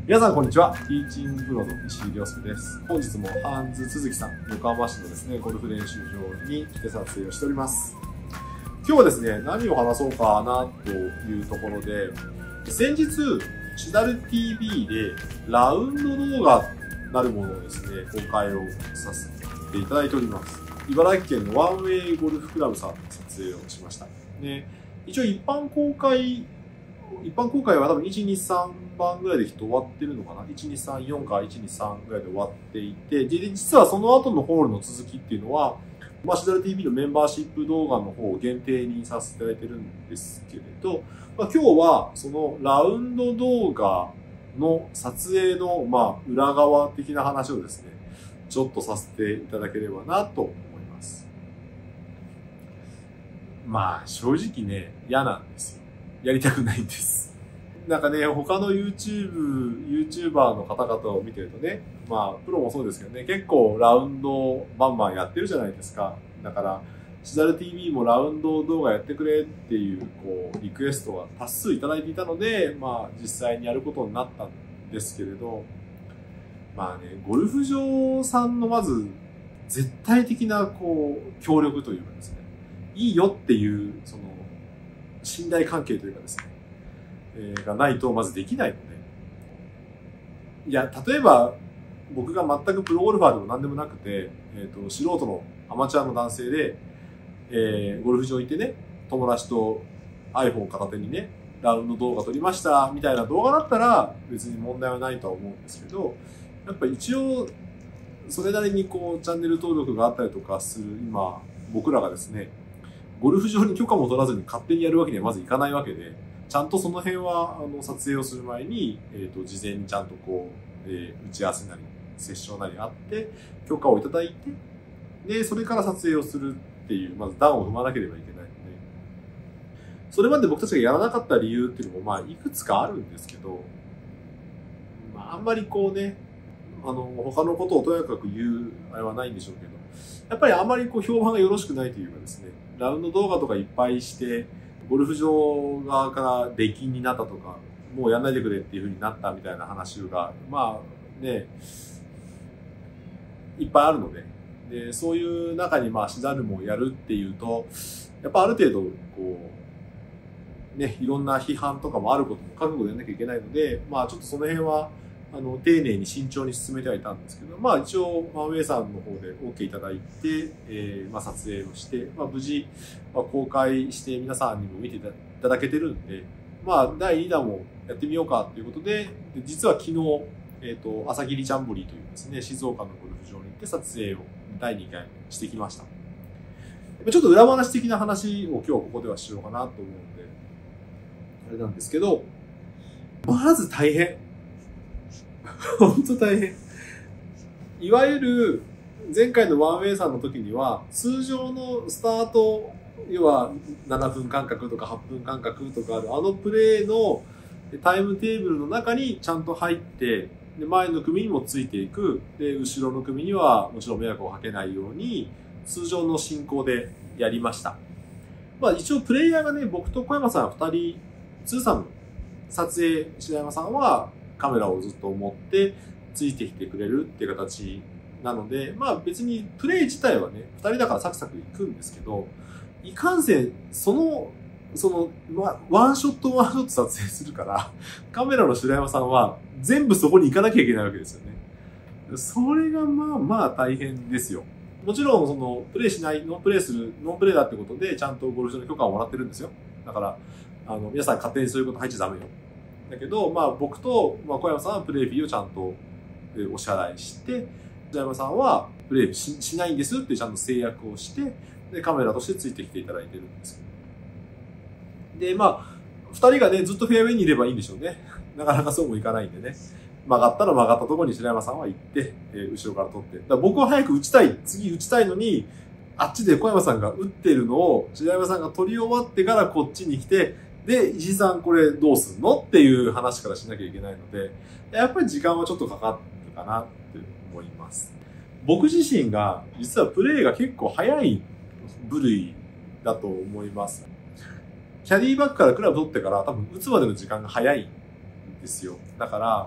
皆さんこんにちは。ティーチングプロの石井亮介です。本日もハンズ都築さん、横浜市のですね、ゴルフ練習場に来て撮影をしております。今日はですね、何を話そうかなというところで、先日、シダル TV でラウンド動画なるものをですね、公開をさせていただいております。茨城県のワンウェイゴルフクラブさんの撮影をしました。で、一応一般公開は多分1、2、3番ぐらいできっと終わってるのかな ?1、2、3、4か1、2、3ぐらいで終わっていて、で、実はその後のホールの続きっていうのは、シダル TV のメンバーシップ動画の方を限定にさせていただいてるんですけれど、今日はそのラウンド動画の撮影の裏側的な話をですね、ちょっとさせていただければなと思います。正直ね、嫌なんですよ。やりたくないんです。なんかね、他のYouTuber の方々を見てるとね、プロもそうですけどね、結構ラウンドをバンバンやってるじゃないですか。だから、シダル TV もラウンド動画やってくれっていう、リクエストが多数いただいていたので、実際にやることになったんですけれど、ゴルフ場さんのまず、絶対的な、協力というかですね、いいよっていう、信頼関係というかですね、がないとまずできないので。いや、例えば、僕が全くプロゴルファーでも何でもなくて、素人のアマチュアの男性で、ゴルフ場行ってね、友達と iPhone 片手にね、ラウンド動画撮りました、みたいな動画だったら別に問題はないとは思うんですけど、やっぱ一応、それなりにチャンネル登録があったりとかする今、僕らがですね、ゴルフ場に許可も取らずに勝手にやるわけにはまずいかないわけで、ちゃんとその辺は、撮影をする前に、事前にちゃんと打ち合わせなり、セッションなりあって、許可をいただいて、で、それから撮影をするっていう、まず段を踏まなければいけないので、それまで僕たちがやらなかった理由っていうのも、いくつかあるんですけど、あんまり他のことをとやかく言う、あれはないんでしょうけど、やっぱりあまり評判がよろしくないというかですね、ラウンド動画とかいっぱいして、ゴルフ場側から出禁になったとか、もうやんないでくれっていう風になったみたいな話が、いっぱいあるので、で、そういう中にシダルもやるっていうと、やっぱある程度、いろんな批判とかもあることも覚悟でやんなきゃいけないので、ちょっとその辺は、丁寧に慎重に進めてはいたんですけど、一応、ワンウェイさんの方で OK いただいて、撮影をして、無事、公開して皆さんにも見ていただけてるんで、第2弾もやってみようかということで、実は昨日、朝霧ジャンボリーというですね、静岡のゴルフ場に行って撮影を第2回してきました。ちょっと裏話的な話を今日ここではしようかなと思うので、あれなんですけど、まず大変。本当大変。いわゆる前回のワンウェイさんの時には通常のスタート、要は7分間隔とか8分間隔とかあるプレーのタイムテーブルの中にちゃんと入って、で前の組にもついていく。で、後ろの組にはもちろん迷惑をかけないように通常の進行でやりました。一応プレイヤーがね、僕と小山さん2人、ツーサム撮影、白山さんはカメラをずっと持ってついてきてくれるっていう形なので、別にプレイ自体はね、2人だからサクサクいくんですけど、いかんせん、ワンショットワンショット撮影するから、カメラの白山さんは全部そこに行かなきゃいけないわけですよね。それが大変ですよ。もちろん、プレイしない、ノンプレイだってことで、ちゃんとゴルフ場の許可をもらってるんですよ。だから、皆さん勝手にそういうこと入っちゃダメよ。だけど、僕と、小山さんはプレイフィーをちゃんとお支払いして、白山さんはプレイしないんですってちゃんと制約をして、で、カメラとしてついてきていただいてるんですけど。で、二人がね、ずっとフェアウェイにいればいいんでしょうね。なかなかそうもいかないんでね。曲がったら曲がったところに白山さんは行って、後ろから撮って。だから僕は早く次打ちたいのに、あっちで小山さんが打ってるのを、白山さんが撮り終わってからこっちに来て、で、石井さんこれどうすんのっていう話からしなきゃいけないので、やっぱり時間はちょっとかかるかなって思います。僕自身が、実はプレイが結構早い部類だと思います。キャディバッグからクラブ取ってから多分打つまでの時間が早いんですよ。だから、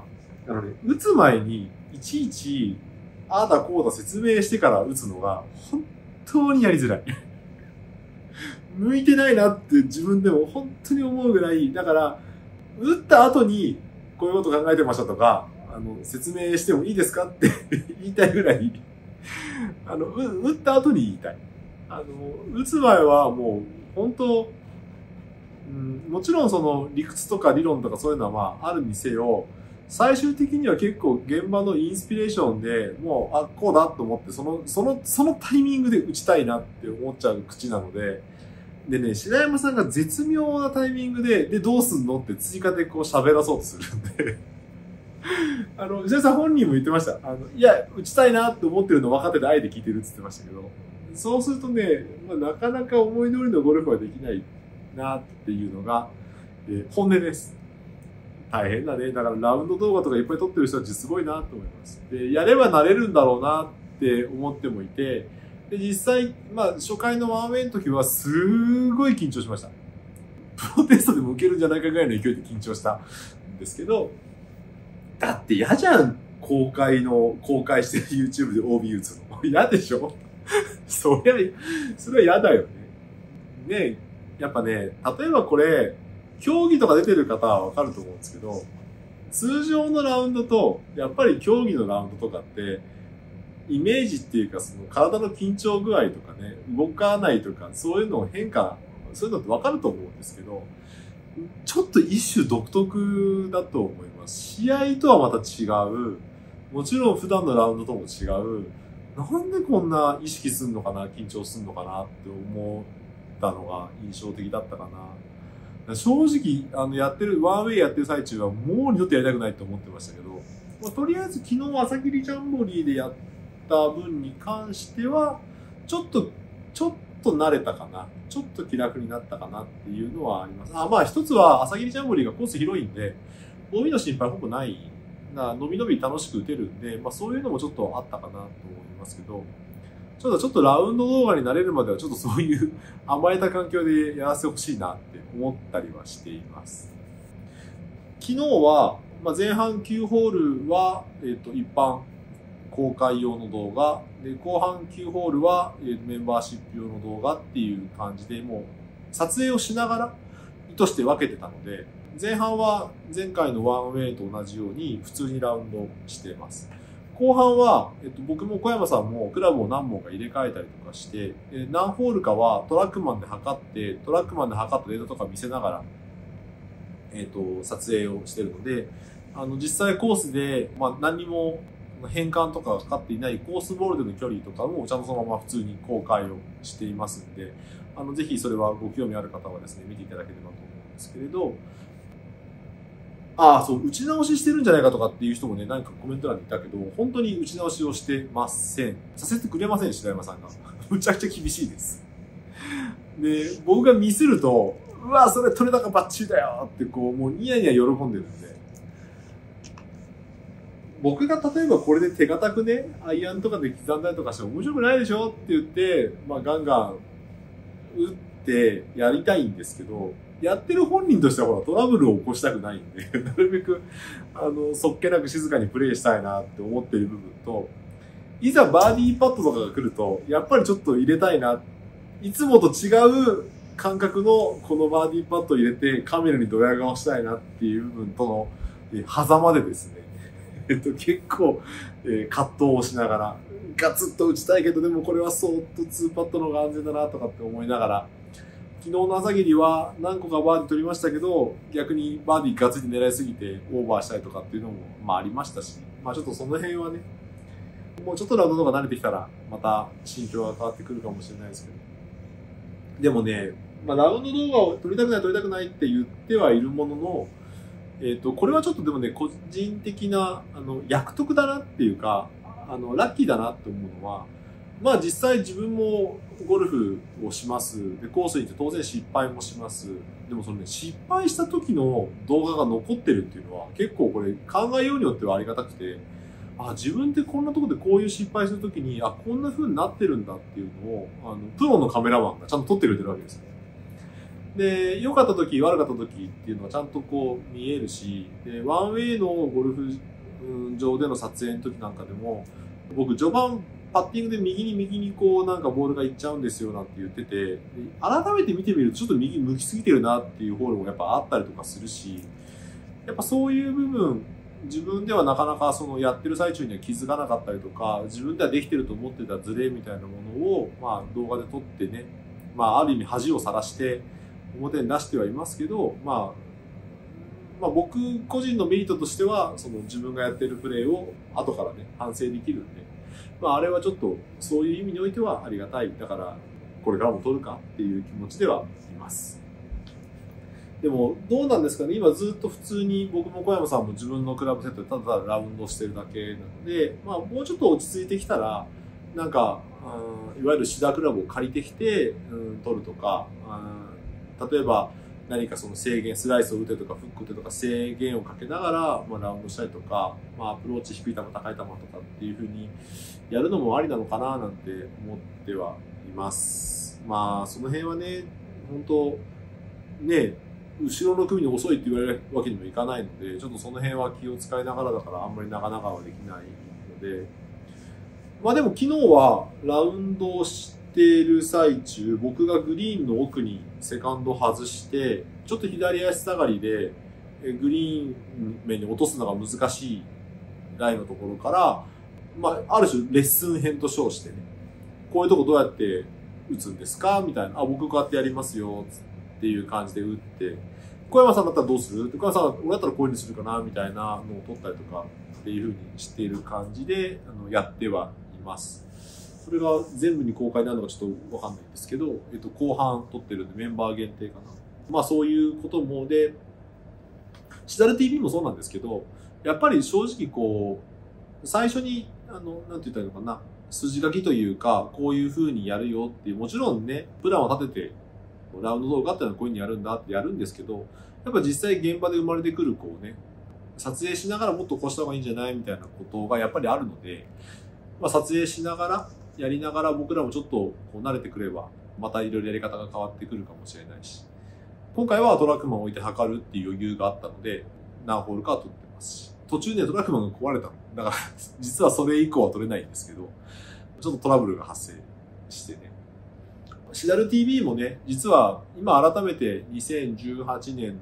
打つ前に、いちいち、ああだこうだ説明してから打つのが、本当にやりづらい。向いてないなって自分でも本当に思うぐらい、だから、打った後に、こういうこと考えてましたとか、説明してもいいですかって言いたいぐらい、打った後に言いたい。打つ前はもう、本当、もちろんその理屈とか理論とかそういうのはまああるにせよ、最終的には結構現場のインスピレーションでもう、あ、こうだと思って、そのタイミングで打ちたいなって思っちゃう口なので、でね、白山さんが絶妙なタイミングで、どうすんのって追加でこう喋らそうとするんで、白山さん本人も言ってました。いや、打ちたいなって思ってるの分かっててあえて聞いてるって言ってましたけど、そうするとね、なかなか思い通りのゴルフはできないなっていうのが、本音です。大変だね。だからラウンド動画とかいっぱい撮ってる人たちすごいなと思います。で、やればなれるんだろうなって思ってもいて、で、実際、初回のワンウェイの時はすごい緊張しました。プロテストでも受けるんじゃないかぐらいの勢いで緊張したんですけど、だって嫌じゃん。公開してる YouTube で OB 打つの。嫌でしょそれは嫌だよね。ね、やっぱね、例えばこれ、競技とか出てる方はわかると思うんですけど、通常のラウンドと、やっぱり競技のラウンドとかって、イメージっていうか、その体の緊張具合とかね、動かないとか、そういうの変化、そういうのってわかると思うんですけど、ちょっと一種独特だと思います。試合とはまた違う。もちろん普段のラウンドとも違う。なんでこんな意識すんのかな、緊張すんのかなって思ったのが印象的だったかな。正直、やってる、ワンウェイやってる最中はもう二度とやりたくないと思ってましたけど、とりあえず昨日朝霧ジャンボリーでやった分に関しては、ちょっと慣れたかな。ちょっと気楽になったかなっていうのはあります。一つは朝霧ジャンボリーがコース広いんで、OB の心配ほぼない。伸び伸び楽しく打てるんで、そういうのもちょっとあったかなと思いますけど、ちょっとラウンド動画に慣れるまではちょっとそういう甘えた環境でやらせてほしいなって思ったりはしています。昨日は、前半9ホールは、一般公開用の動画で、後半9ホールは、メンバーシップ用の動画っていう感じで、もう撮影をしながら意図して分けてたので、前半は前回のワンウェイと同じように普通にラウンドしています。後半は、僕も小山さんもクラブを何本か入れ替えたりとかして、何ホールかはトラックマンで測ったデータとか見せながら、撮影をしているので、実際コースで、何にも変換とかがかかっていないコースボールでの距離とかもちゃんとそのまま普通に公開をしていますんで、ぜひそれはご興味ある方はですね、見ていただければと思うんですけれど、そう、打ち直ししてるんじゃないかとかっていう人もね、何かコメント欄にいたけど、本当に打ち直しをしてません。させてくれません、白山さんが。むちゃくちゃ厳しいです。で、僕がミスると、うわ、それ取れ高バッチリだよってもうニヤニヤ喜んでるんで。僕が例えばこれで手堅くね、アイアンとかで刻んだりとかしても面白くないでしょって言って、ガンガン打ってやりたいんですけど、やってる本人としてはトラブルを起こしたくないんで、なるべく、そっけなく静かにプレイしたいなって思っている部分と、いざバーディーパットとかが来ると、やっぱりちょっと入れたいな。いつもと違う感覚のこのバーディーパットを入れてカメラにドヤ顔したいなっていう部分との、狭間でですね、結構、葛藤をしながら、ガツッと打ちたいけど、でもこれはそーっと2パットの方が安全だなとかって思いながら、昨日の朝霧は何個かバーディー取りましたけど、逆にバーディーガツリ狙いすぎてオーバーしたりとかっていうのもありましたし、ちょっとその辺はね、もうちょっとラウンドの方が慣れてきたら、また心境が変わってくるかもしれないですけど。でもね、ラウンド動画を撮りたくないって言ってはいるものの、これはちょっとでもね、個人的な、役得だなっていうか、ラッキーだなって思うのは、実際自分もゴルフをします。で、コースに行って当然失敗もします。でもそのね、失敗した時の動画が残ってるっていうのは結構これ考えようによってはありがたくて、自分ってこんなところでこういう失敗するときに、こんな風になってるんだっていうのを、プロのカメラマンがちゃんと撮ってくれてるわけですよね。で、良かった時、悪かった時っていうのはちゃんと見えるし、で、ワンウェイのゴルフ上での撮影の時なんかでも、僕序盤パッティングで右にこうなんかボールがいっちゃうんですよなんて言ってて、改めて見てみるとちょっと右向きすぎてるなっていうホールもやっぱあったりとかするし、やっぱそういう部分、自分ではなかなかそのやってる最中には気づかなかったりとか、自分ではできてると思ってたズレみたいなものを、まあ動画で撮ってね、まあある意味恥をさらして表に出してはいますけど、まあ僕個人のメリットとしては、その自分がやってるプレーを後からね、反省できるんで、まああれはちょっとそういう意味においてはありがたい。だからこれからも撮るかっていう気持ちではいます。でもどうなんですかね、今ずっと普通に僕も小山さんも自分のクラブセットでただただラウンドしてるだけなので、まあもうちょっと落ち着いてきたら、なんか、いわゆるシダクラブを借りてきて、撮るとか、例えば何かその制限、スライスを打てとかフック打てとか制限をかけながら、まあ、ラウンドしたりとか、まあ、アプローチ低い球、高い球とかっていう風にやるのもありなのかななんて思ってはいます。まあ、その辺はね、本当ね、後ろの組に遅いって言われるわけにもいかないので、ちょっとその辺は気を使いながらだからあんまり長々はできないので、まあでも昨日はラウンドをしている最中、僕がグリーンの奥にセカンド外して、ちょっと左足下がりでグリーン面に落とすのが難しいラインのところから、まあある種レッスン編と称してね、こういうとこどうやって打つんですかみたいな、僕こうやってやりますよっていう感じで打って、小山さんだったらどうする？小山さん、俺だったらこういうふうにするかなみたいなのを取ったりとかっていうふうにしている感じでやってはいます。それが全部に公開になるのかちょっとわかんないんですけど、後半撮ってるんでメンバー限定かな。まあそういうこともで、シダル TV もそうなんですけど、やっぱり正直こう、最初に、なんて言ったらいいのかな、筋書きというか、こういう風にやるよっていう、もちろんね、プランを立てて、ラウンド動画っていうのはこういう風にやるんだってやるんですけど、やっぱ実際現場で生まれてくるこうね、撮影しながらもっとこうした方がいいんじゃないみたいなことがやっぱりあるので、まあ、撮影しながら、やりながら僕らもちょっとこう慣れてくれば、またいろいろやり方が変わってくるかもしれないし、今回はトラックマンを置いて測るっていう余裕があったので、何ホールかは取ってますし、途中ね、トラックマンが壊れたの。だから、実はそれ以降は取れないんですけど、ちょっとトラブルが発生してね。シダル TV もね、実は今改めて2018年の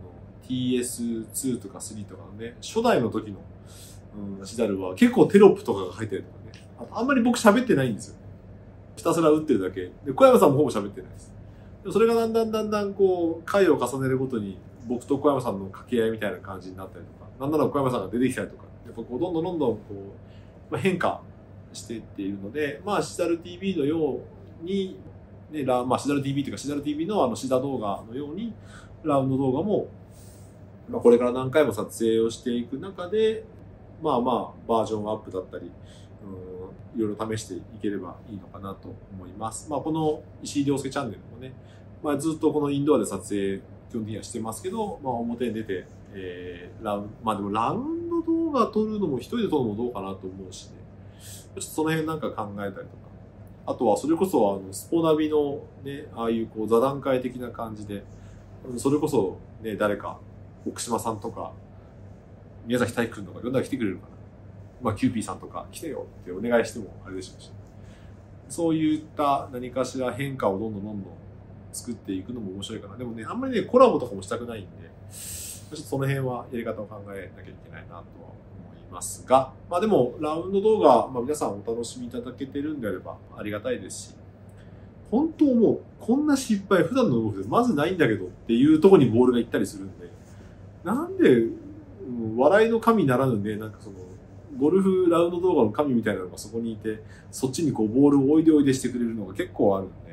TS2 とか3とかのね、初代の時の、シダルは結構テロップとかが入ってるとかね、あんまり僕喋ってないんですよ。ひたすら打ってるだけ。で、小山さんもほぼ喋ってないです。それがだんだんこう、回を重ねるごとに、僕と小山さんの掛け合いみたいな感じになったりとか、なんなら小山さんが出てきたりとか、やっぱこう、どんどんこう、変化していっているので、まあ、シダル TV のように、ね、まあ、シダル TV というか、シダル TV のシダ動画のように、ラウンド動画も、まあ、これから何回も撮影をしていく中で、まあまあ、バージョンアップだったり、いろいろ試していければいいのかなと思います。まあ、この石井亮介チャンネルもね、まあ、ずっとこのインドアで撮影、基本的にはしてますけど、まあ、表に出て、まあでもラウンド動画撮るのも一人で撮るのもどうかなと思うしね。ちょっとその辺なんか考えたりとか。あとはそれこそスポナビのね、ああいうこう座談会的な感じで、それこそね、誰か、奥島さんとか、宮崎大輝くんとか呼んだら来てくれるかな。まあ、キューピーさんとか来てよってお願いしてもあれでしょうし。そういった何かしら変化をどんどん作っていくのも面白いかな。でもね、あんまりね、コラボとかもしたくないんで、ちょっとその辺はやり方を考えなきゃいけないなとは思いますが、まあでも、ラウンド動画、まあ皆さんお楽しみいただけてるんであればありがたいですし、本当もう、こんな失敗普段のゴルフでまずないんだけどっていうところにボールが行ったりするんで、なんで、笑いの神ならぬね、なんかその、ゴルフラウンド動画の神みたいなのがそこにいて、そっちにこうボールをおいでおいでしてくれるのが結構あるんで、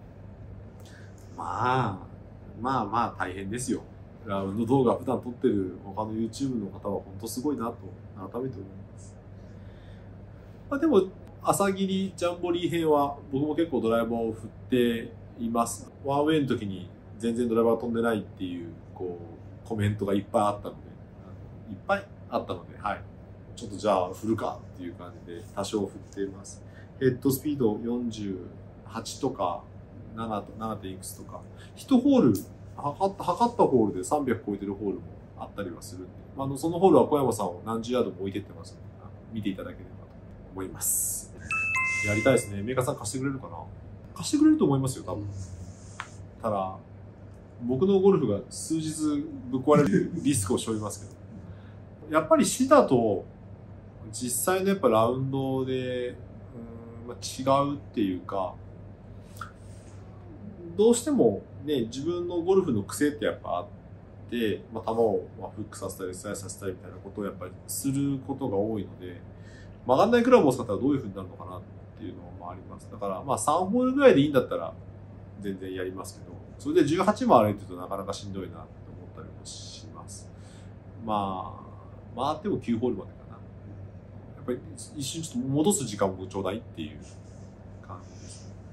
まあ大変ですよ。ラウンド動画普段撮ってる他の YouTube の方は本当すごいなと改めて思います。まあ、でも、朝霧ジャンボリー編は僕も結構ドライバーを振っています。ワンウェイの時に全然ドライバー飛んでないっていう、こう、コメントがいっぱいあったので、いっぱいあったので、はい。ちょっとじゃあ振るかっていう感じで多少振っています。ヘッドスピード48とか7点いくつとか、1ホール、測ったホールで300超えてるホールもあったりはするんで、そのホールは小山さんを何十ヤードも置いてってますので、見ていただければと思います。やりたいですね。メーカーさん貸してくれるかな？貸してくれると思いますよ、多分。ただ、僕のゴルフが数日ぶっ壊れるリスクを背負いますけど。やっぱりシダと実際のやっぱラウンドで、違うっていうか、どうしてもね、自分のゴルフの癖ってやっぱあって、球をフックさせたりスライスさせたりみたいなことをやっぱりすることが多いので、曲がんないクラブを使ったらどういう風になるのかなっていうのもあります。だから3ホールぐらいでいいんだったら全然やりますけど、それで18も歩いてるとなかなかしんどいなって思ったりもします。回っても9ホールまでかな。やっぱり一瞬ちょっと戻す時間もちょうだいっていう感じですね。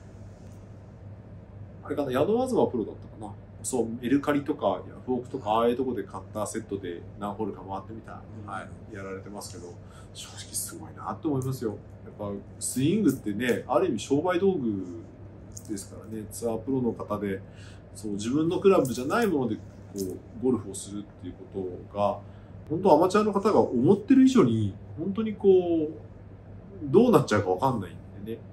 あれかな、宿東プロだったかな。そう、メルカリとかヤフオクとかああいうとこで買ったセットで何ホールか回ってみた、やられてますけど、正直すごいなって思いますよ。やっぱスイングってね、ある意味商売道具ですからね、ツアープロの方で、そう自分のクラブじゃないものでこうゴルフをするっていうことが、本当アマチュアの方が思ってる以上に本当にこうどうなっちゃうかわかんないんでね。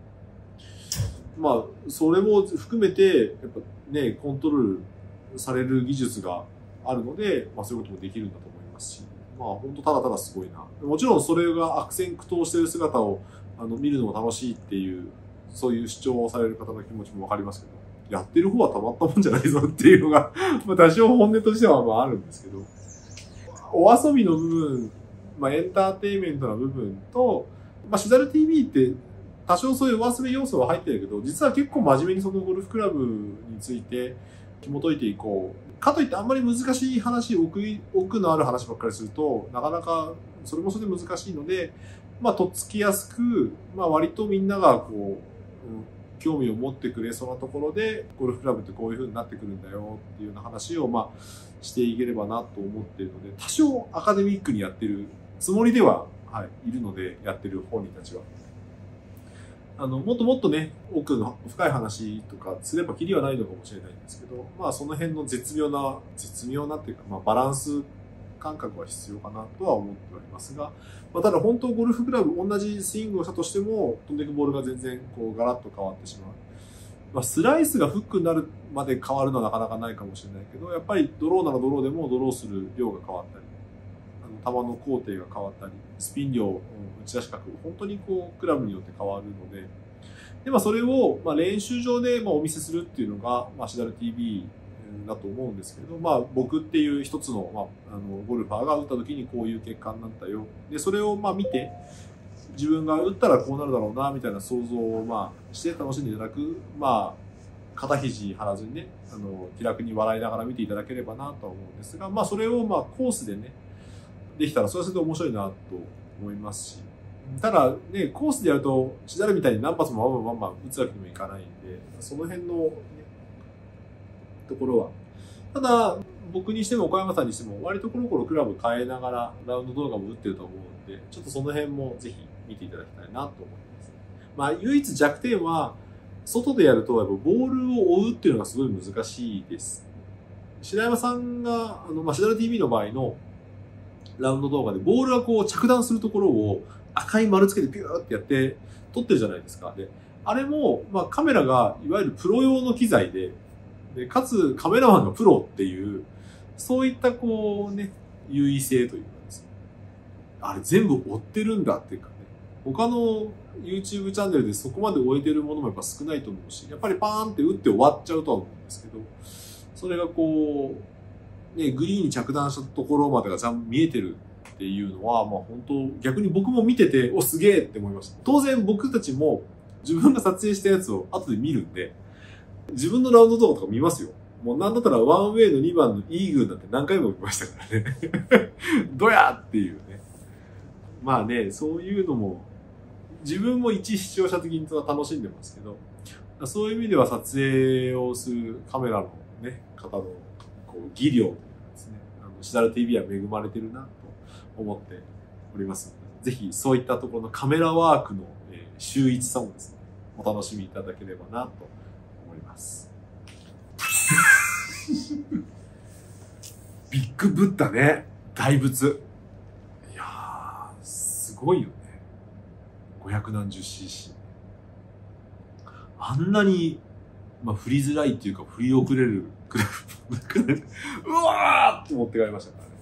それも含めてやっぱね、コントロールされる技術があるので、そういうこともできるんだと思いますし、本当ただただすごいな。もちろんそれが悪戦苦闘している姿を見るのも楽しいっていう、そういう主張をされる方の気持ちもわかりますけど、やってる方はたまったもんじゃないぞっていうのが多少本音としてはあるんですけど、お遊びの部分、エンターテインメントの部分と、シダル TV って多少そういうお遊び要素は入ってるけど、実は結構真面目にそのゴルフクラブについて紐解いていこう。かといってあんまり難しい話、奥のある話ばっかりすると、なかなかそれもそれで難しいので、とっつきやすく、割とみんながこう、興味を持ってくれそうなところで、ゴルフクラブってこういう風になってくるんだよっていうような話をしていければなと思っているので、多少アカデミックにやってるつもりでは、いるので、やってる本人たちは。もっともっとね、奥の深い話とかすればキリはないのかもしれないんですけど、その辺の絶妙なっていうか、バランス感覚は必要かなとは思っておりますが、ただ本当ゴルフクラブ同じスイングをしたとしても、飛んでいくボールが全然こうガラッと変わってしまう。スライスがフックになるまで変わるのはなかなかないかもしれないけど、やっぱりドローならドローでもドローする量が変わったり、球の工程が変わったり、スピン量、打ち出し角、本当にこうクラブによって変わるので、それを練習場でお見せするっていうのがシダル TV だと思うんですけど、僕っていう一つのゴルファーが打った時にこういう結果になったよ。で、それを見て、自分が打ったらこうなるだろうなみたいな想像をして楽しんでいただく、肩肘張らずにね、気楽に笑いながら見ていただければなとは思うんですが、それをコースでね、できたらそれはそれで面白いなと思いますし、ただね、コースでやるとシダルみたいに何発もバンバン打つわけにもいかないんで、その辺の、ね、ところは。ただ、僕にしても小山さんにしても割とコロコロクラブ変えながらラウンド動画も打ってると思うんで、ちょっとその辺もぜひ見ていただきたいなと思います。唯一弱点は、外でやるとやっぱボールを追うっていうのがすごい難しいです。白山さんが、シダル TV の場合のラウンド動画でボールがこう着弾するところを赤い丸つけてピューってやって撮ってるじゃないですか。で、あれも、カメラがいわゆるプロ用の機材で、かつカメラマンがプロっていう、そういったこうね、優位性というかですね。あれ全部追ってるんだっていうかね。他の YouTube チャンネルでそこまで追えてるものもやっぱ少ないと思うし、やっぱりパーンって打って終わっちゃうとは思うんですけど、それがこう、ね、グリーンに着弾したところまでがちゃんと見えてるっていうのは、本当逆に僕も見てて、すげえって思いました。当然僕たちも自分が撮影したやつを後で見るんで、自分のラウンド動画とか見ますよ。もうなんだったらワンウェイの2番のイーグルなんて何回も見ましたからね。どやっていうね。そういうのも、自分も一視聴者的に楽しんでますけど、そういう意味では撮影をするカメラのね、方のこう技量というかですね、シダル TV は恵まれてるなと思っておりますので、ぜひそういったところのカメラワークの秀逸さもですね、お楽しみいただければなと思います。 ビッグブッダね。大仏。いやー、すごいよね。500何十 cc。あんなに、まあ、振りづらいっていうか、振り遅れるくらい、うわーって持ってかれましたからね。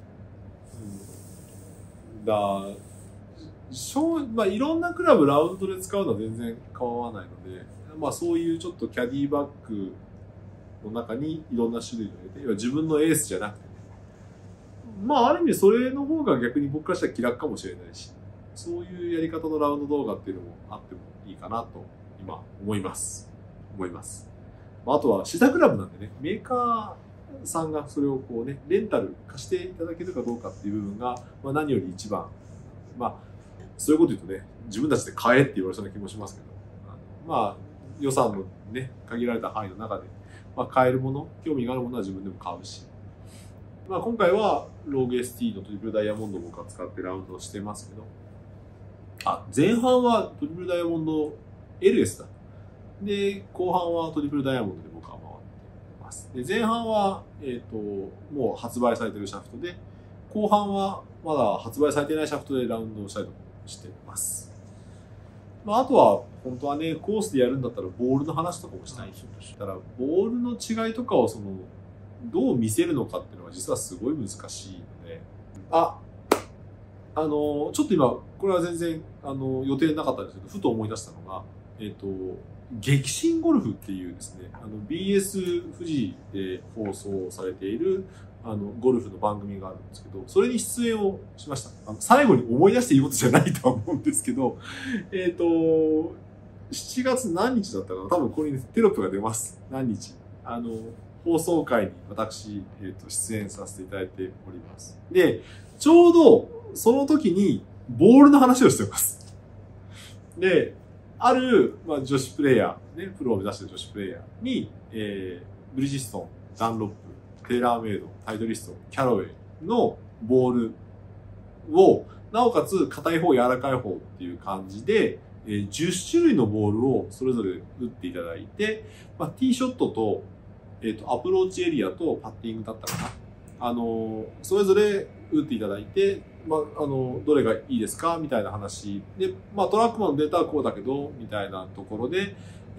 まあ、いろんなクラブラウンドで使うのは全然構わないので、まあ、そういうちょっとキャディバッグの中にいろんな種類を入れて、要は自分のエースじゃなくてね。まあ、ある意味それの方が逆に僕からしたら気楽かもしれないし、そういうやり方のラウンド動画っていうのもあってもいいかなと、今、思います。まあ、あとは、シダクラブなんでね、メーカーさんがそれをこうね、レンタル貸していただけるかどうかっていう部分が、まあ、何より一番、まあ、そういうこと言うとね、自分たちで買えって言われそうな気もしますけど、まあ、予算のね、限られた範囲の中で、まあ、買えるもの、興味があるものは自分でも買うし、まあ、今回は、ローグ ST のトリプルダイヤモンドを僕は使ってラウンドをしてますけど、前半はトリプルダイヤモンド LS だ。で、後半はトリプルダイヤモンドで僕は回ってます。で、前半は、もう発売されてるシャフトで、後半はまだ発売されてないシャフトでラウンドをしたりとかしてます。まあ、あとは、本当はね、コースでやるんだったらボールの話とかもしたい。だから、ボールの違いとかをどう見せるのかっていうのは実はすごい難しいので、ちょっと今、これは全然、予定なかったんですけど、ふと思い出したのが、激震ゴルフっていうですね、BS 富士で放送されている、ゴルフの番組があるんですけど、それに出演をしました。最後に思い出していいことじゃないとは思うんですけど、7月何日だったかな、多分ここにテロップが出ます。何日。放送回に私、出演させていただいております。で、ちょうど、その時に、ボールの話をしています。で、ある、まあ、女子プレイヤー、ね、プロを目指している女子プレイヤーに、ブリヂストン、ダンロップ、テーラーメイド、タイトリスト、キャロウェイのボールを、なおかつ硬い方、柔らかい方っていう感じで、10種類のボールをそれぞれ打っていただいて、まあ、ティーショットと、アプローチエリアとパッティングだったかな。それぞれ打っていただいて、まあ、どれがいいですかみたいな話で、まあ、トラックマンのデータはこうだけど、みたいなところで、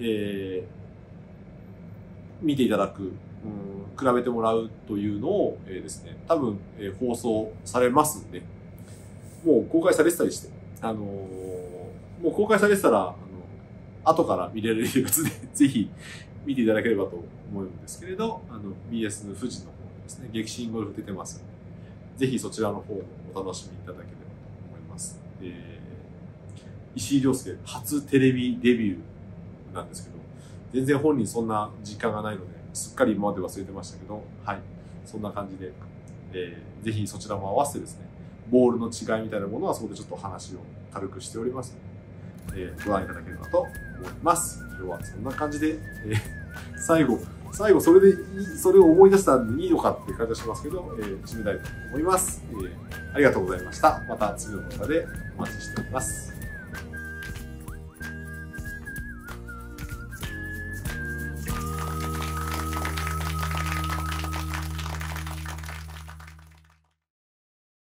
見ていただく、比べてもらうというのを、ですね、多分、放送されますんで、もう公開されてたりして、もう公開されてたら、後から見れるやつで、ぜひ見ていただければと思うんですけれど、BS の富士の方にですね、激震ゴルフ出てますので、ぜひそちらの方もお楽しみいただければと思います。石井亮介初テレビデビューなんですけど、全然本人そんな実感がないので、すっかり今まで忘れてましたけど、はい。そんな感じで、ぜひそちらも合わせてですね、ボールの違いみたいなものはそこでちょっと話を軽くしておりますので、ご覧いただければと思います。今日はそんな感じで、最後それを思い出したんでいいのかっていう感じがしますけど、締めたいと思います。ありがとうございました。また次の動画でお待ちしております。